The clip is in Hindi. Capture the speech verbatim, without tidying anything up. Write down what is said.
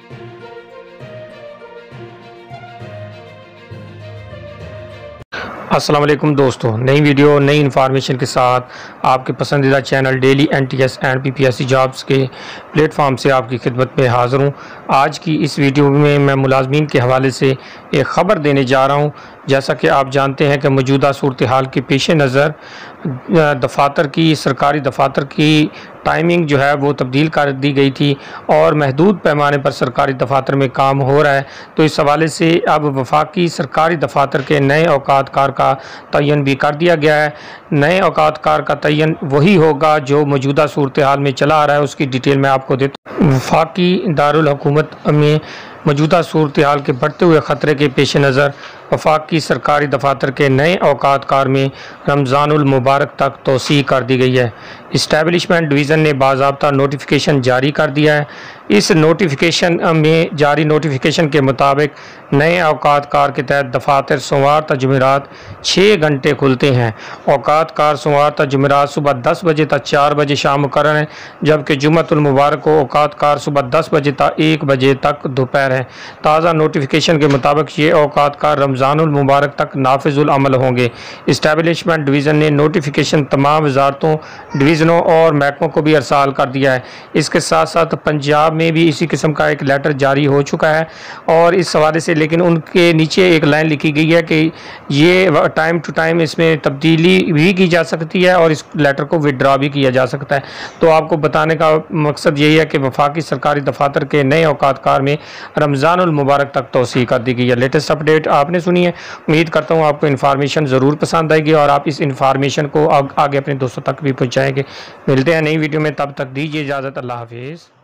अस्सलाम वालेकुम दोस्तों, नई वीडियो नई इन्फॉर्मेशन के साथ आपके पसंदीदा channel daily N T S and P P S C jobs के प्लेटफॉर्म से आपकी खिदमत में हाज़िर हूँ। आज की इस वीडियो में मैं मुलाजमीन के हवाले से एक ख़बर देने जा रहा हूँ। जैसा कि आप जानते हैं कि मौजूदा सूरत हाल के पेश नज़र दफातर की सरकारी दफातर की टाइमिंग जो है वो तब्दील कर दी गई थी और महदूद पैमाने पर सरकारी दफातर में काम हो रहा है। तो इस हवाले से अब वफाकी सरकारी दफातर के नए औकात कार का तयन भी कर दिया गया है। नए औकात कार का तयन वही होगा जो मौजूदा सूरत हाल में चला आ रहा है। उसकी डिटेल मैं आपको देता हूँ। वफाकी दारुल हुकूमत में मौजूदा सूरत हाल के बढ़ते हुए ख़तरे के पेश नज़र वफाकी सरकारी दफातर के नए औकात कार में रमज़ानुल मुबारक तक तोसी कर दी गई है। इस्टेब्लिशमेंट डिवीज़न ने बाज़ाब्ता नोटिफिकेशन जारी कर दिया है। इस नोटिफिकेशन में जारी नोटिफिकेशन के मुताबिक नए औकात कार के तहत दफातर सोमवार तक जुमेरात छः घंटे खुलते हैं। औकात कार सोमवार तक जुमेरात सुबह दस बजे तक चार बजे शाम मुकर्रर है, जबकि जुम्मतुल मुबारक को औकात कार सुबह दस बजे तक एक बजे तक दोपहर है। ताज़ा नोटिफिकेशन के मुताबिक ये औकात कार रमज़ानुल मुबारक तक नाफिजुल अमल होंगे। इस्टेब्लिशमेंट डिवीज़न ने नोटिफिकेशन तमाम वजारतों, डिवीज़नों और महकमों को भी अरसाल कर दिया है। इसके साथ साथ पंजाब में भी इसी किस्म का एक लेटर जारी हो चुका है और इस हवाले से लेकिन उनके नीचे एक लाइन लिखी गई है कि ये टाइम टू टाइम इसमें तब्दीली भी की जा सकती है और इस लेटर को विड्रा भी किया जा सकता है। तो आपको बताने का मकसद यही है कि वफाकी सरकारी दफातर के नए औकात कार में रमज़ानुल मुबारक तक तोसी कर दी गई है। लेटेस्ट अपडेट आपने सुनी है। उम्मीद करता हूँ आपको इन्फॉर्मेशन ज़रूर पसंद आएगी और आप इस इन्फॉर्मेशन को आगे अपने दोस्तों तक भी पहुँचाएंगे। मिलते हैं नई वीडियो में, तब तक दीजिए इजाज़त। अल्लाह हाफिज़।